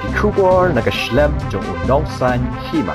Kubor nakaslem jong unongsan hima.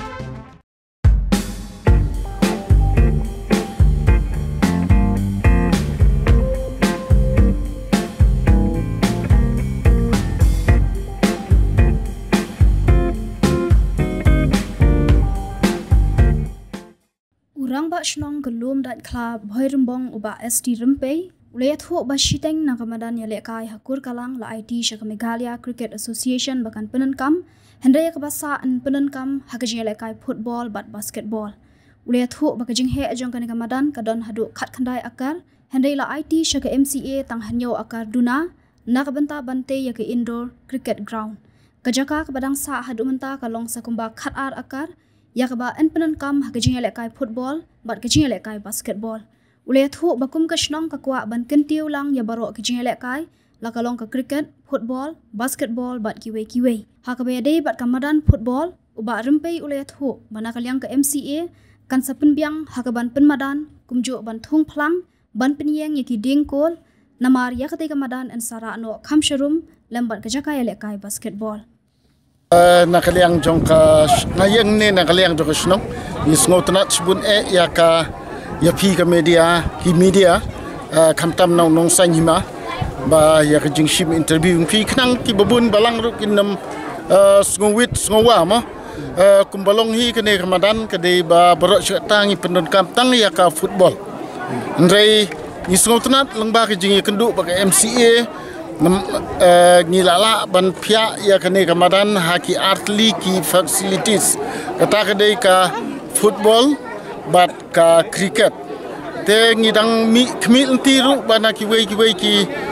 Urang ba shnong gelum dat klab boy rumbong uba ST Rempei ulayat ho ba shiteng na kamadan yale kai hakur kalang la IT Shaka Meghalaya Cricket Association bakan penenkam hendaya kabasa an penenkam hakajing yale kai football bat basketball ulayat ho bakajing he ajong kan kamadan kadon hadu khat khandai akar hendai la IT Shaka MCA tang hanyo akar duna na kabanta bante yake indoor cricket ground kajaka kabadang sa hadu menta kalong sakumba khat ar akar yakaba en penenkam hakajing yale kai football bat kajing yale kai basketball ulayat ho bakum kashnong kakwa ban kentiu lang ya baro kajing yale kai la kalong ka cricket football basketball bat kiwe hakabe dei bat kamadan football uba rempei ulayat ho bana kalyang ka MCA kan sapen biang hakaban penmadan kumjo ban thung phlang ban penyeng yaki dingkol namar yakate kamadan en sara no khamsharum lambat kajaka yale kai basketball nakaliang jongka ngayeng ne nakaliang jongka snong isngo tanat sebun ya ka ya pi ka media ki media kamtam nong nong sanyima ba ya ka jingshim interview pi knang ki babun balang ru kinam sngo wa mo kumbalong hi kene kamadan kade ba borok tangi pendon kamtang ya ka football ndrei isngo tanat lengba ka jingi kenduk ba ka MCA ngilala ban pia ya kene kamadan haki artli ki facilities kata kedai ka football bat ka cricket te ngidang mi kmil tiru bana ki wei ki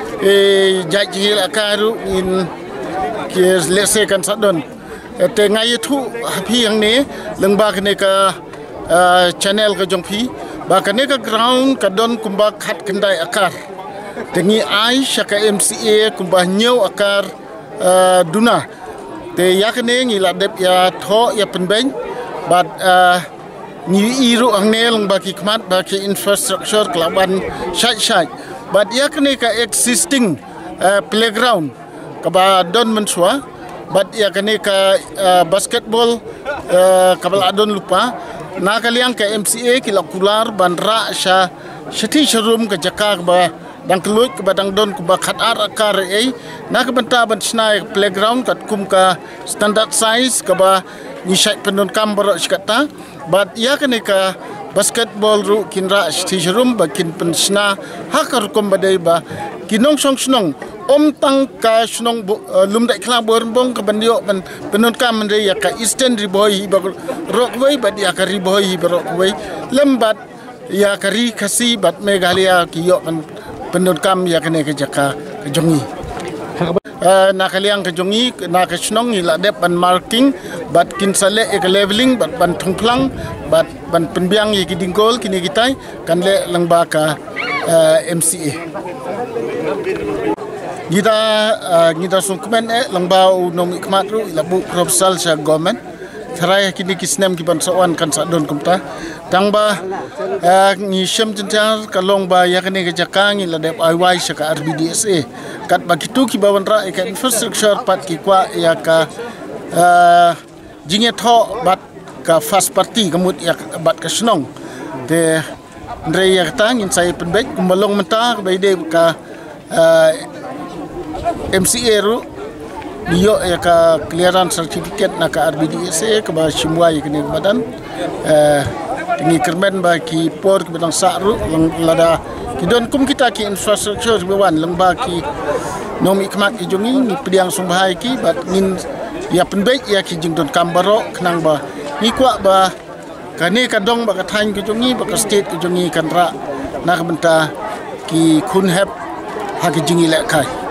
jajil akaru in ki lese kan sadon te ngai thu phi yang ne lengba kene ka channel ka jongphi ba kene ka ground ka don kumba khat kendai akar tengi ai Shaka MCA kumbah nyau akar duna te yakne ngi ladep ya tho ya penbeng bat ngi iru angne lang baki khmat baki infrastructure klaban shai bat yakne ka existing playground kaba don menswa bat yakne ka basketball kabal adon lupa nakaliang ka MCA kilakular bandra sha shati sharum ka jakak ba dang kelut ke badang don ke bakat akar nak benta ban snai playground kat kum ka standard size ke ba ni syai pendon kam barok sikata bat ya kene ka basketball ru kinra stirum bakin pensna hakar kum badai ba kinong snong om tang ka snong lum dai klang borbong ke bandio ban pendon kam mendai ya ka eastern riboy ba rokway bat ya ka riboy ba rokway lembat ya kari kasi bat Meghalaya kiyo ban pendon kam ya kene ke jaka ke jongi nakaliang ke jongi nak snong ila dep ban marking bat kin sale ke leveling bat ban thungplang bat ban penbiang ye ki dingkol kini kitai kan le langba ka MCA ngida sungkmen langba unom ikmat ru ila bu proposal sa government Tharai kini kisnem ki ban sawan kan sadon kumta tangba ngi shem jentar kalong ba ya kene ke jakang ila dep IY Shaka RBDSA kat bagitu ki bawan ra ka infrastructure pat ki kwa ya ka jinge tho bat ka fast party kemut ya bat ka snong de ndre ya tang in sai penbek kumbalong menta bai de ka MCA ru Iyo ya ka clearance certificate na ka RBDSA ka ba shimwai kini badan tingi kermen ba ki por ki badang saru lada ki don kum kita ki infrastructure bewan lengba ki nomi ikmak ki jongi ni pediang sumbahai ki bat ngin ya penbek ya ki jing don kambaro kenang ba ni kwa ba kane ka dong ba ka thain ki jongi ba ka state ki jongi kan ra na ka benta ki kun hep ha ki jingi le kai